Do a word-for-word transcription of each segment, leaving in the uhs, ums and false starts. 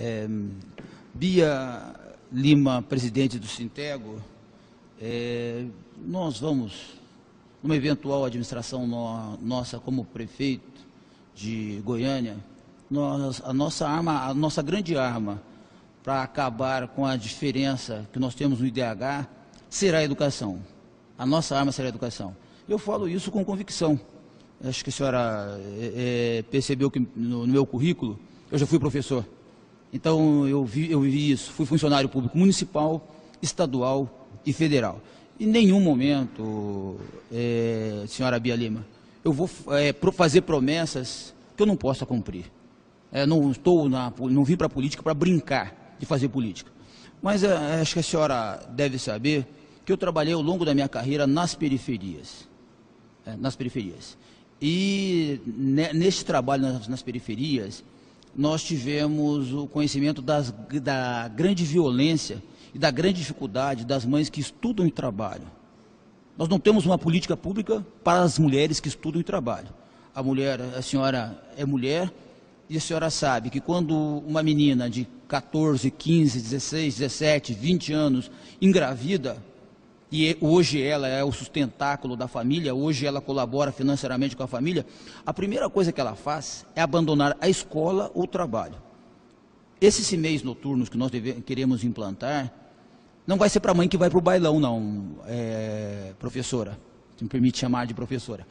É, Bia Lima, presidente do Sintego, é, nós vamos, numa eventual administração no, nossa como prefeito de Goiânia, nós, a nossa arma, a nossa grande arma para acabar com a diferença que nós temos no I D H será a educação. A nossa arma será a educação. Eu falo isso com convicção. Acho que a senhora é, é, percebeu que no, no meu currículo eu já fui professor. Então eu vi, eu vivi isso, fui funcionário público municipal, estadual e federal. Em nenhum momento, é, senhora Bia Lima, eu vou é, fazer promessas que eu não possa cumprir. É, não, estou na, não vim para a política para brincar de fazer política. Mas é, acho que a senhora deve saber que eu trabalhei ao longo da minha carreira nas periferias. É, nas periferias. E ne, nesse trabalho nas, nas periferias, nós tivemos o conhecimento das, da grande violência e da grande dificuldade das mães que estudam e trabalham. Nós não temos uma política pública para as mulheres que estudam e trabalham. A mulher, a senhora é mulher, e a senhora sabe que quando uma menina de quatorze, quinze, dezesseis, dezessete, vinte anos engravida, e hoje ela é o sustentáculo da família, hoje ela colabora financeiramente com a família, a primeira coisa que ela faz é abandonar a escola ou o trabalho. Esses C M E Is noturnos que nós deve, queremos implantar, não vai ser para a mãe que vai para o bailão, não, é, professora, se me permite chamar de professora.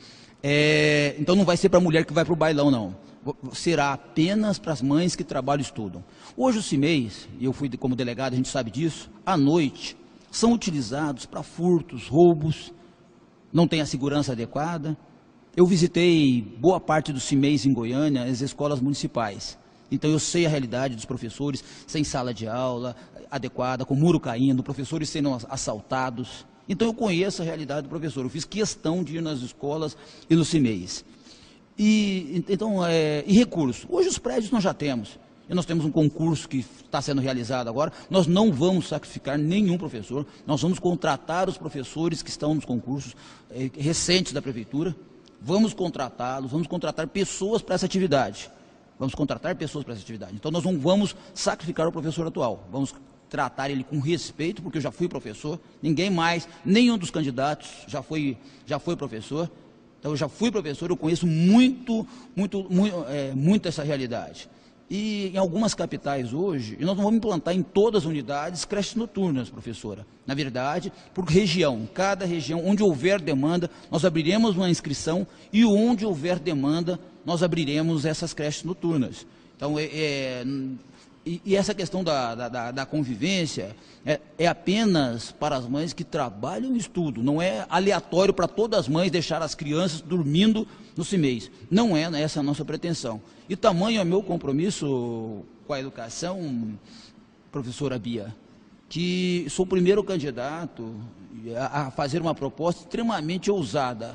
É, então não vai ser para a mulher que vai para o bailão, não. Será apenas para as mães que trabalham e estudam. Hoje os C M E Is, e eu fui como delegado, a gente sabe disso, à noite, são utilizados para furtos, roubos, não tem a segurança adequada. Eu visitei boa parte dos C M E Is em Goiânia, as escolas municipais. Então eu sei a realidade dos professores sem sala de aula adequada, com muro caindo, professores sendo assaltados. Então eu conheço a realidade do professor, eu fiz questão de ir nas escolas e nos C M E Is. E, então, é, e recursos. Hoje os prédios nós já temos. E nós temos um concurso que está sendo realizado agora. Nós não vamos sacrificar nenhum professor. Nós vamos contratar os professores que estão nos concursos é, recentes da prefeitura. Vamos contratá-los, vamos contratar pessoas para essa atividade. Vamos contratar pessoas para essa atividade. Então nós não vamos sacrificar o professor atual. Vamos tratar ele com respeito, porque eu já fui professor. Ninguém mais, nenhum dos candidatos já foi, já foi professor. Então eu já fui professor, eu conheço muito, muito, muito, é, muito essa realidade. E em algumas capitais hoje, e nós não vamos implantar em todas as unidades creches noturnas, professora. Na verdade, por região, cada região, onde houver demanda, nós abriremos uma inscrição e onde houver demanda, nós abriremos essas creches noturnas. Então, é, é, e, e essa questão da, da, da convivência é, é apenas para as mães que trabalham e estudam. Não é aleatório para todas as mães deixar as crianças dormindo no C M E Is. Não é essa a nossa pretensão. E tamanho é meu compromisso com a educação, professora Bia, que sou o primeiro candidato a fazer uma proposta extremamente ousada,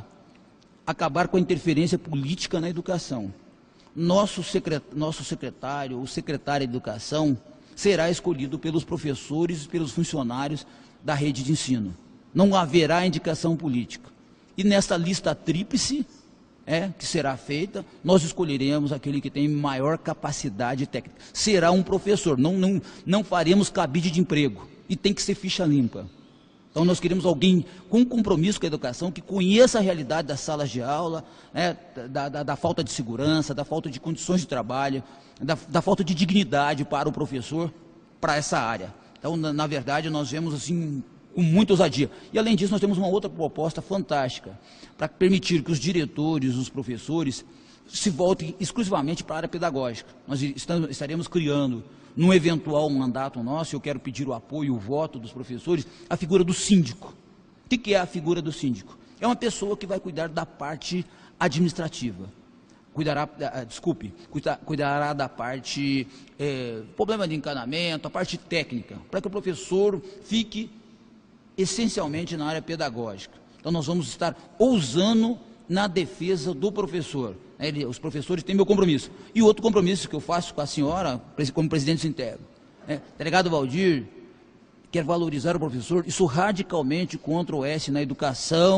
acabar com a interferência política na educação. Nosso secretário, nosso secretário, o secretário de Educação, será escolhido pelos professores e pelos funcionários da rede de ensino. Não haverá indicação política. E nesta lista tríplice, É, que será feita, nós escolheremos aquele que tem maior capacidade técnica. Será um professor, não, não, não faremos cabide de emprego, e tem que ser ficha limpa. Então nós queremos alguém com compromisso com a educação, que conheça a realidade das salas de aula, né, da, da, da falta de segurança, da falta de condições de trabalho, da, da falta de dignidade para o professor, para essa área. Então, na, na verdade, nós vemos assim, com muita ousadia. E além disso, nós temos uma outra proposta fantástica, para permitir que os diretores, os professores, se voltem exclusivamente para a área pedagógica. Nós estamos, estaremos criando, num eventual mandato nosso, eu quero pedir o apoio, o voto dos professores, a figura do síndico. O que é a figura do síndico? É uma pessoa que vai cuidar da parte administrativa. Cuidará, desculpe, cuidará da parte, é, problema de encanamento, a parte técnica, para que o professor fique essencialmente na área pedagógica. Então nós vamos estar ousando na defesa do professor. Ele, os professores têm meu compromisso. E outro compromisso que eu faço com a senhora, como presidente do Sintego. É, delegado Valdir quer valorizar o professor, isso radicalmente contra o S na educação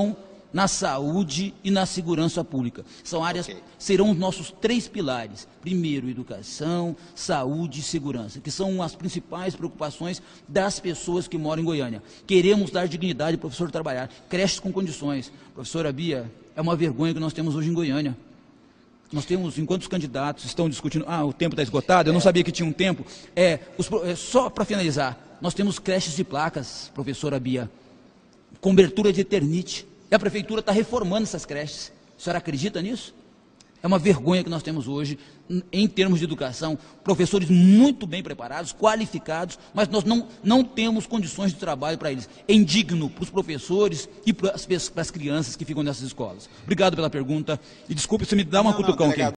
na saúde e na segurança pública. São áreas, Okay. serão os nossos três pilares. Primeiro, educação, saúde e segurança, que são as principais preocupações das pessoas que moram em Goiânia. Queremos dar dignidade ao professor trabalhar, creches com condições. Professora Bia, é uma vergonha que nós temos hoje em Goiânia. Nós temos, enquanto os candidatos estão discutindo, ah, o tempo está esgotado, eu não sabia que tinha um tempo. É, os, é só para finalizar, nós temos creches de placas, professora Bia, cobertura de eternite, e a prefeitura está reformando essas creches. A senhora acredita nisso? É uma vergonha que nós temos hoje, em termos de educação, professores muito bem preparados, qualificados, mas nós não, não temos condições de trabalho para eles. É indigno para os professores e para as crianças que ficam nessas escolas. Obrigado pela pergunta, e desculpe se me dá uma Não, cutucão não, aqui.